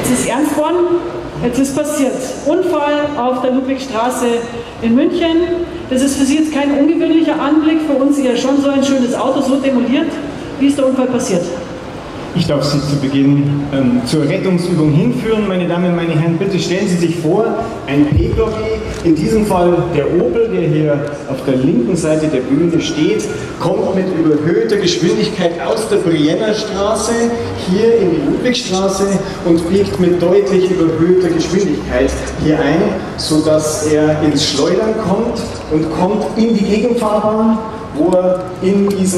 Jetzt ist ernst worden, jetzt ist passiert. Unfall auf der Ludwigstraße in München. Das ist für Sie jetzt kein ungewöhnlicher Anblick, für uns eher schon so ein schönes Auto, so demoliert. Wie ist der Unfall passiert? Ich darf Sie zu Beginn zur Rettungsübung hinführen. Meine Damen, meine Herren, bitte stellen Sie sich vor, ein Pkw, in diesem Fall der Opel, der hier auf der linken Seite der Bühne steht, kommt mit überhöhter Geschwindigkeit aus der Brienner Straße hier in die Ludwigstraße und biegt mit deutlich überhöhter Geschwindigkeit hier ein, sodass er ins Schleudern kommt und kommt in die Gegenfahrbahn, wo er in diesen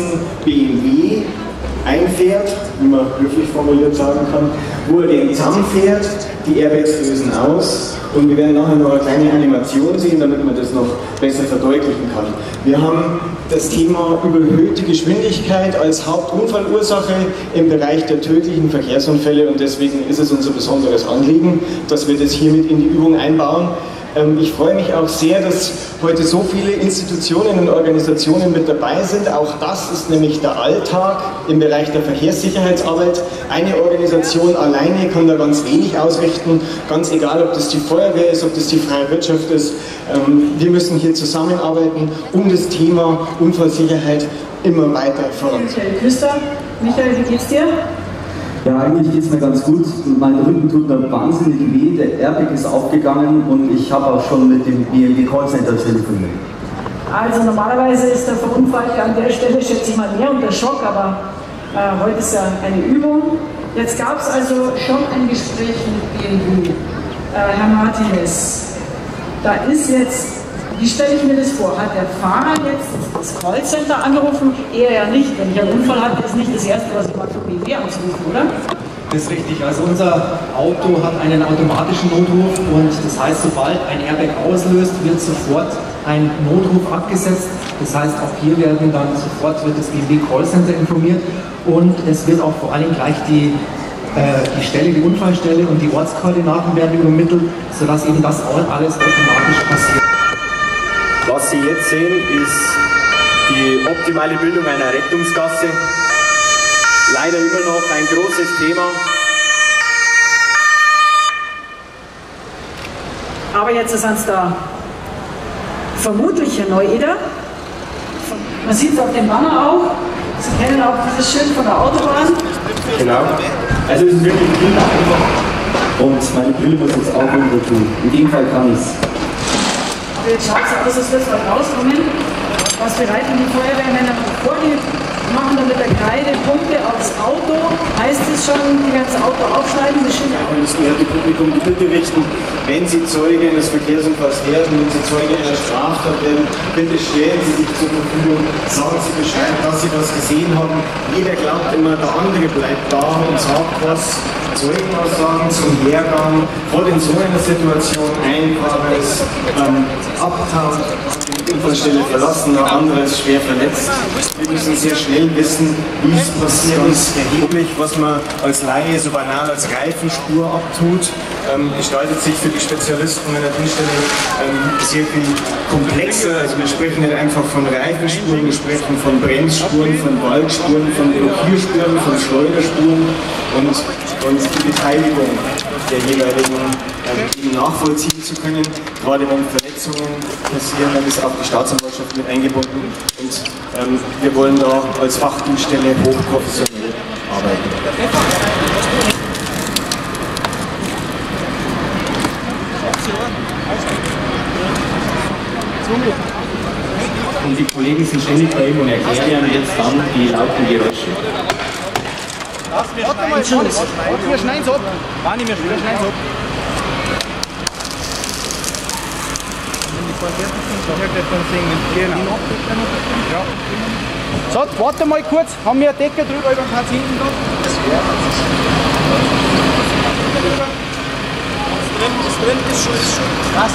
BMW einfährt, wie man höflich formuliert sagen kann, wo er den Zaun fährt, die Airbags lösen aus und wir werden nachher noch eine kleine Animation sehen, damit man das noch besser verdeutlichen kann. Wir haben das Thema überhöhte Geschwindigkeit als Hauptunfallursache im Bereich der tödlichen Verkehrsunfälle und deswegen ist es unser besonderes Anliegen, dass wir das hiermit in die Übung einbauen. Ich freue mich auch sehr, dass heute so viele Institutionen und Organisationen mit dabei sind. Auch das ist nämlich der Alltag im Bereich der Verkehrssicherheitsarbeit. Eine Organisation alleine kann da ganz wenig ausrichten, ganz egal, ob das die Feuerwehr ist, ob das die freie Wirtschaft ist. Wir müssen hier zusammenarbeiten, um das Thema Unfallsicherheit immer weiter voranzubringen. Michael, wie geht's dir? Ja, eigentlich geht es mir ganz gut. Mein Rücken tut mir wahnsinnig weh, der Airbag ist aufgegangen und ich habe auch schon mit dem BMW Callcenter telefoniert. Also normalerweise ist der Verunfallte an der Stelle, schätze ich mal, mehr unter Schock, aber heute ist ja eine Übung. Jetzt gab es also schon ein Gespräch mit BMW. Herr Martinez, da ist jetzt, wie stelle ich mir das vor? Hat der Fahrer jetzt das Callcenter angerufen? Er ja nicht. Wenn ich einen Unfall hatte, ist nicht das Erste, was ich mache, für BMW anzurufen, oder? Das ist richtig. Also unser Auto hat einen automatischen Notruf und das heißt, sobald ein Airbag auslöst, wird sofort ein Notruf abgesetzt. Das heißt, auch hier werden dann sofort wird das BMW Callcenter informiert und es wird auch vor allem gleich die Stelle, die Unfallstelle und die Ortskoordinaten werden übermittelt, sodass eben das alles automatisch passiert. Was Sie jetzt sehen, ist die optimale Bildung einer Rettungsgasse. Leider immer noch ein großes Thema. Aber jetzt ist es da vermutlich Herr Neueder. Man sieht es auf dem Banner auch. Sie kennen auch dieses Schild von der Autobahn. Genau. Also es ist wirklich viel einfach und meine Brille muss jetzt auch runter tun. In dem Fall kann ich es. Jetzt schaut es aus, als wird es rauskommen. Was bereiten die Feuerwehrmänner vor? Die machen dann mit der Kreide Punkte aufs Auto. Heißt es schon, die ganze Auto aufschneiden? Und das geehrte Publikum, die Bitte richten, wenn Sie Zeuge eines Verkehrsunfalls werden, wenn Sie Zeuge einer Straftat werden, bitte stellen Sie sich zur Verfügung, sagen Sie Bescheid, dass Sie was gesehen haben. Jeder glaubt immer, der andere bleibt da und sagt was. Zeugenaussagen zum Hergang, gerade in so einer Situation einfaches abtaucht, die Unfallstelle verlassen, der andere ist schwer verletzt. Wir müssen sehr schnell wissen, wie es passiert ist. Erheblich, was man als Laie so banal als Reifenspur abtut, gestaltet sich für die Spezialisten einer Dienststelle sehr viel komplexer. Also wir sprechen nicht einfach von Reifenspuren, wir sprechen von Bremsspuren, von Walkspuren, von Blockierspuren, von Schleuderspuren und die Beteiligung der jeweiligen nachvollziehen zu können, gerade wenn Verletzungen passieren, dann ist auch die Staatsanwaltschaft mit eingebunden und wir wollen da als Fachdienststelle hochprofessionell arbeiten. Und die Kollegen sind ständig bei ihm und erklären jetzt dann die lauten Geräusche. Wir schneiden es ab. Warte, wir schneiden es ab. So, warte mal kurz. Haben wir eine Decke drüber über den Patienten da? Das drin ist schon. Was?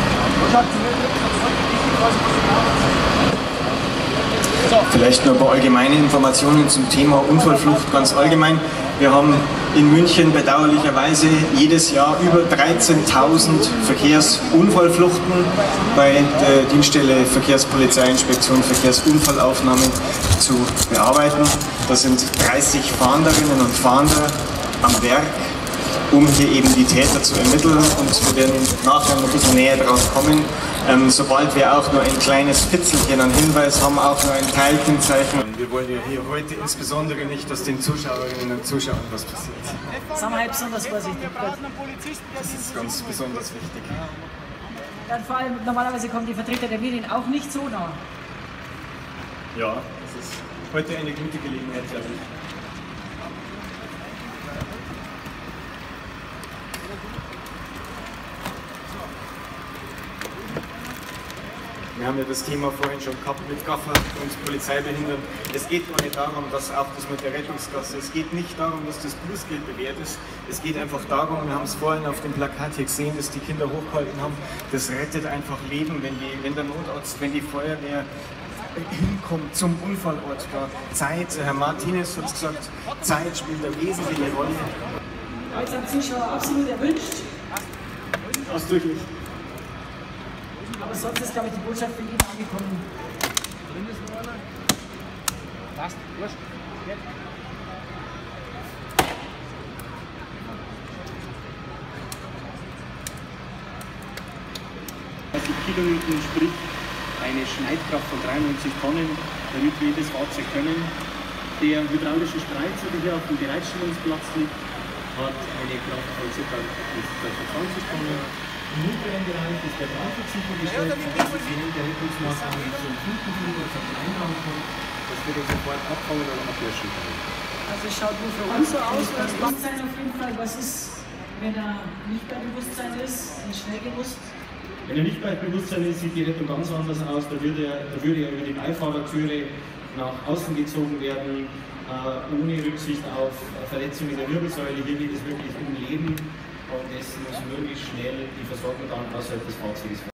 Vielleicht noch ein paar allgemeine Informationen zum Thema Unfallflucht ganz allgemein. Wir haben in München bedauerlicherweise jedes Jahr über 13.000 Verkehrsunfallfluchten bei der Dienststelle Verkehrspolizeiinspektion Verkehrsunfallaufnahmen zu bearbeiten. Da sind 30 Fahnderinnen und Fahnder am Werk um hier eben die Täter zu ermitteln, und wir werden nachher noch ein bisschen näher drauf kommen. Sobald wir auch nur ein kleines Fitzelchen an Hinweis haben, auch nur ein Teilchenzeichen. Wir wollen ja hier heute insbesondere nicht, dass den Zuschauerinnen und Zuschauern was passiert. Sind wir halt besonders vorsichtig. Das ist ganz besonders wichtig. Ja, vor allem, normalerweise kommen die Vertreter der Medien auch nicht so nah. Ja, das ist heute eine gute Gelegenheit, glaube ich. Wir haben ja das Thema vorhin schon gehabt mit Gaffer und Polizeibehindern. Es geht gar nicht darum, dass auch das mit der Rettungsgasse, es geht nicht darum, dass das Bußgeld bewährt ist. Es geht einfach darum, wir haben es vorhin auf dem Plakat hier gesehen, dass die Kinder hochgehalten haben, das rettet einfach Leben, wenn der Notarzt, wenn die Feuerwehr hinkommt zum Unfallort. Da Zeit, Herr Martinez hat es gesagt, Zeit spielt eine wesentliche Rolle. Als ein Zuschauer absolut erwünscht. Ausdrücklich. Aber sonst ist, glaube ich, die Botschaft für ihn angekommen. Passt, wurscht. Kilonewton, sprich eine Schneidkraft von 93 Tonnen, damit wir jedes Fahrzeug können. Der hydraulische Streizer, der hier auf dem Bereitstellungsplatz liegt, hat eine Kraft von ca. 20 Tonnen. Im mittleren Bereich ist der Brandschutz sichergestellt, der Rettungsmaßnahmen zum Funkenflug und zum Eingang kommt, dass wir den sofort abfangen und ablöschen können. Also es schaut nur für uns so aus, das Bewusstsein auf jeden Fall. Was ist, wenn er nicht bei Bewusstsein ist, nicht schnell gewusst? Wenn er nicht bei Bewusstsein ist, sieht die Rettung ganz anders aus. Da würde er über die Beifahrertüre nach außen gezogen werden, ohne Rücksicht auf Verletzungen der Wirbelsäule. Hier geht es wirklich um Leben. Und es muss möglichst schnell die Versorgung dann außerhalb des Fahrzeuges